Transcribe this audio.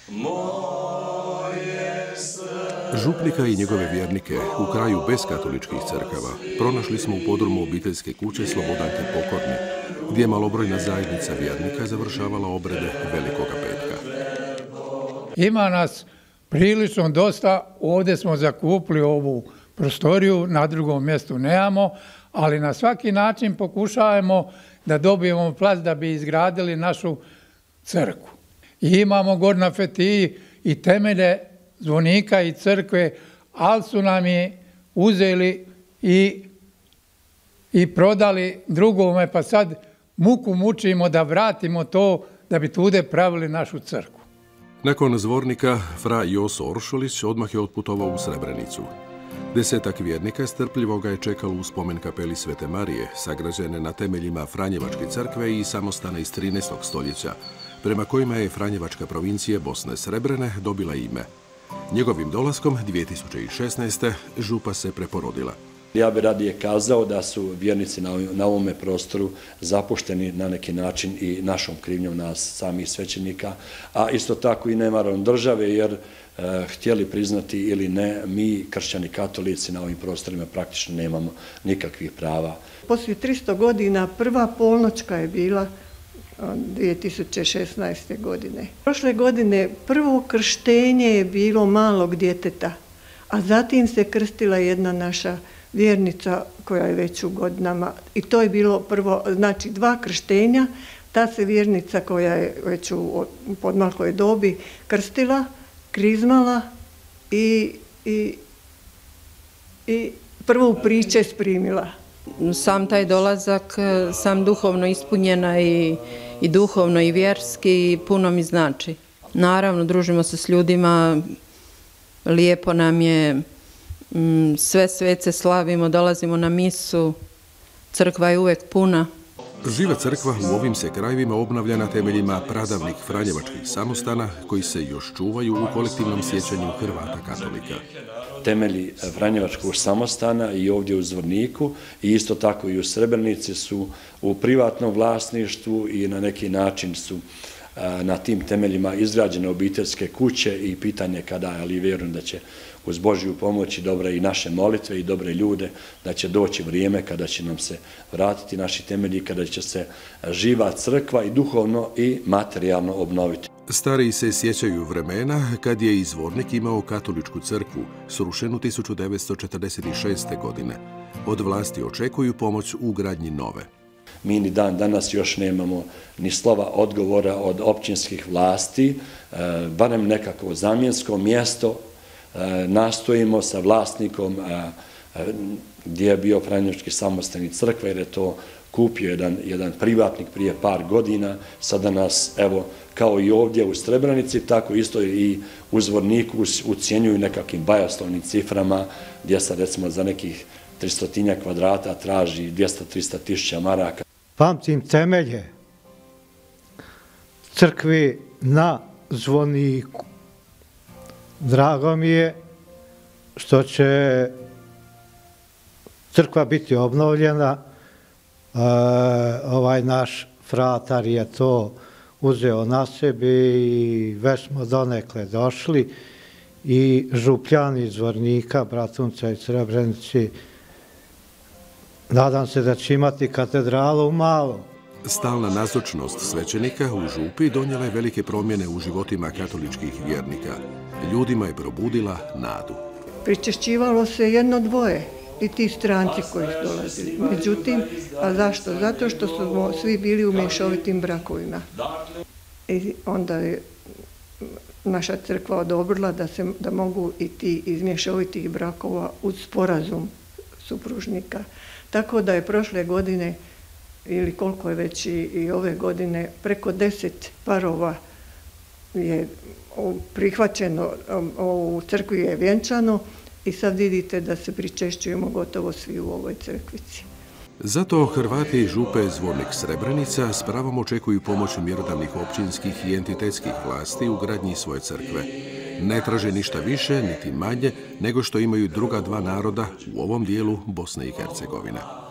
Župnika i njegove vjernike u kraju bez katoličkih crkava pronašli smo u podrumu obiteljske kuće Slobodanke Pokorne, gdje je malobrojna zajednica vjernika završavala obrede Velikoga petka. Ima nas prilično dosta, ovdje smo zakupili ovu prostoriju, na drugom mjestu nemamo, ali na svaki način pokušavamo da dobijemo plac da bi izgradili našu crkvu. I imamo gor na Fetiji i temelje zvonika i crkve, ali su nam je uzeli i prodali drugome, pa sad muku mučimo da vratimo to da bi tude pravili našu crkvu. Nakon zvornika, fra Joso Oršulić odmah je otputovao u Srebrenicu. 10 vjernika strpljivo ga je čekalo u spomen kapeli Svete Marije, sagrađene na temeljima Franjevačke crkve i samostana iz 13. stoljeća, prema kojima je Franjevačka provincija Bosne Srebrene dobila ime. Njegovim dolaskom 2016. župa se preporodila. Ja bih radije kazao da su vjernici na ovome prostoru zapušteni na neki način i našom krivnjom nas samih svećenika, a isto tako i nemarom države, jer htjeli priznati ili ne, mi kršćani katolici na ovim prostorima praktično nemamo nikakvih prava. Poslije 300 godina prva polnoćka je bila 2016. godine. Prošle godine prvo krštenje je bilo malog djeteta, a zatim se krstila jedna naša vjernica koja je već u godinama. I to je bilo prvo, znači 2 krštenja. Ta se vjernica koja je već u podmalkoj dobi krstila, krizmala i prvu priče sprimila. Sam taj dolazak, sam duhovno ispunjena i duhovno i vjerski i puno mi znači. Naravno, družimo se s ljudima, lijepo nam je, sve svece slavimo, dolazimo na misu, crkva je uvijek puna. Živa crkva u ovim se krajevima obnavlja na temeljima pradavnih franjevačkih samostana koji se još čuvaju u kolektivnom sjećanju Hrvata katolika. Temelji Franjevačkog samostana i ovdje u Zvorniku i isto tako i u Srebrenici su u privatnom vlasništvu i na neki način su na tim temeljima izgrađene obiteljske kuće i pitanje kada, ali vjerujem da će uz Božju pomoć i dobre i naše molitve i dobre ljude, da će doći vrijeme kada će nam se vratiti naši temelji, kada će se živa crkva i duhovno i materijalno obnoviti. Stariji se sjećaju vremena kad je i Zvornik imao katoličku crkvu, srušenu 1946. godine. Od vlasti očekuju pomoć u gradnji nove. Mi ni dan danas još nemamo ni slova odgovora od općinskih vlasti, barem nekako zamjensko mjesto. Nastojimo sa vlasnikom gdje je bio Franjevački samostan i crkva, jer je to kupio jedan privatnik prije par godina. Sada nas, evo, kao i ovdje u Srebrenici, tako isto i u Zvorniku ucijenjuju nekakvim bajoslovnim ciframa, gdje se recimo za nekih 300 kvadrata traži 200-300 tisuća maraka. Pamtim temelje crkvi na Zvorniku. Drago mi je što će crkva biti obnovljena. Ovaj naš fratar je to uzeo na sebi i već smo donekle došli. I župljani iz Zvornika, Bratunca i Srebrenici, nadam se da će imati katedralu u Malom. Stalna nazočnost svećenika u župi donijela je velike promjene u životima katoličkih vjernika. Ljudima je probudila nadu. Pričešćivalo se 1-2 i ti stranci koji su dolazili. Međutim, a zašto? Zato što smo svi bili u mješovitim brakovima. I onda je naša crkva odobrila da mogu i ti iz mješovitih brakova uz sporazum supružnika. Tako da je prošle godine, ili koliko je već i ove godine, preko 10 parova je prihvaćeno, u crkvi je vjenčano i sad vidite da se pričešćujemo gotovo svi u ovoj crkvici. Zato Hrvati župe Zvornik Srebrenica s pravom očekuju pomoć mjerodavnih općinskih i entitetskih vlasti u gradnji svoje crkve. Ne traže ništa više, niti manje, nego što imaju druga 2 naroda u ovom dijelu Bosne i Hercegovine.